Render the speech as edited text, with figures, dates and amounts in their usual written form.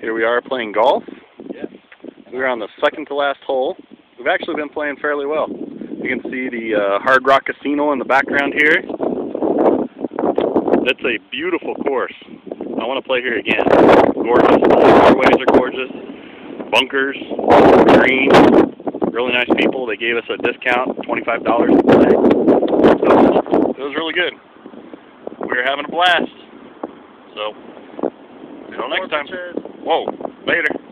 Here we are playing golf. Yeah. We're on the second to last hole. We've actually been playing fairly well. You can see the Hard Rock Casino in the background here. It's a beautiful course. I want to play here again. Gorgeous. Fairways are gorgeous. Bunkers, green, really nice people. They gave us a discount, $25 to play. So it was really good. We were having a blast. So, until next time. Whoa, later.